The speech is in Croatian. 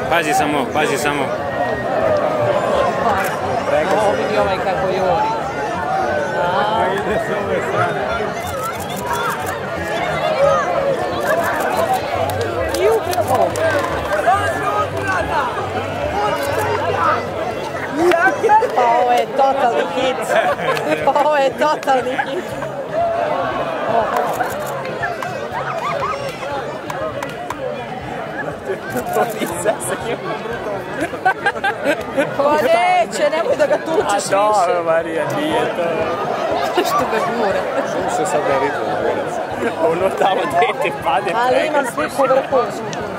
Pazi samo, pazi samo. Ovo vidi ovaj kako juri. Ide s ove strane. I upravo. Pa ovo je totalni hit. Ovo je totalni hit. Pa neće, nemoj da ga tučeš više. A dobro, Marija, nije to. Što ga gura. Što se sad da ritmo, ono tamo dete pade. Ali imam sliku vrhunsku.